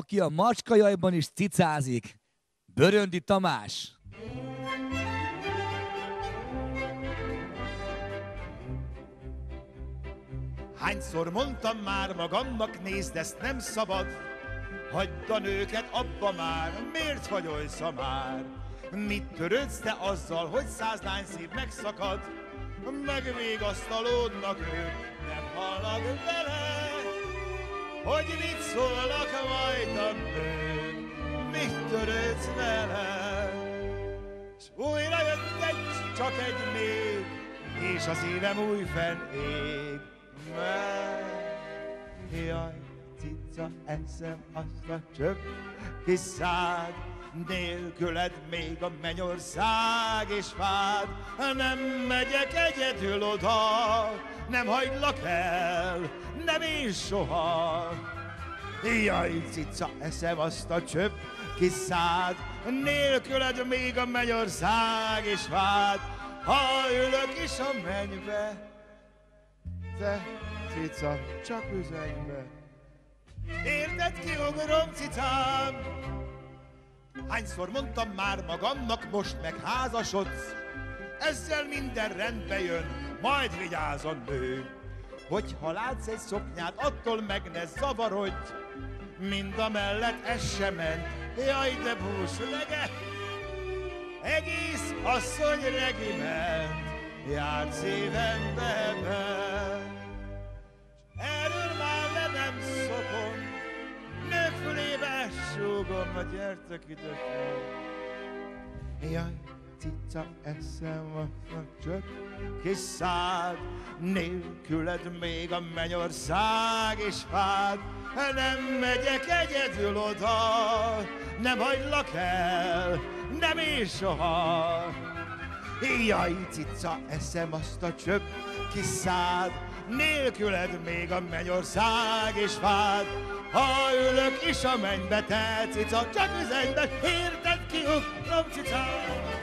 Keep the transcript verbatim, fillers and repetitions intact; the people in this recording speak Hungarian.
aki a macskajajban is cicázik. Böröndi Tamás. Hányszor mondtam már magamnak, nézd, ezt nem szabad. Hagyd a nőket abba már, miért vagy oly szamár? Mit törődsz te azzal, hogy száz lány szív megszakad? Megvégasztalódnak ők, nem hallnak vele, hogy mit szólnak majd a nők. Mit törődsz vele? S újra jött egy, csak egy még, és a szívem újfenn ég. Mert jaj, cica, eszem azt a csöpp kis szád, nélküled még a mennyország és fád. Nem megyek egyedül oda, nem hagylak el, nem én soha. Jaj, cica, eszem azt a csöpp kis szád, nélküled még a mennyország és fád. Ha ülök is a mennybe, te, cica, csak üzenj be. Érted, kiugrom, cicám? Hányszor mondtam már magamnak, most meg házasodsz, ezzel minden rendbe jön, majd vigyázz a nő. Hogyha látsz egy szoknyát, attól meg ne zavarodj, mind a mellett ez sem ment, jaj de búslege, egész asszony regiment, járt szívembe be. Erről már le nem szokom, nők fülébe súgom, na gyertek ide fel. Jaj, cica, eszem a csöpp kis szád, nélküled még a mennyország és fád. Nem megyek egyedül oda, nem hagylak el, nem én soha. Jaj, cica, eszem azt a csöpp kis szád, nélküled még a mennyország és fád. Ha ülök is a mennybe, te cica, csak üzenj be, érted, kiugrom, cicám.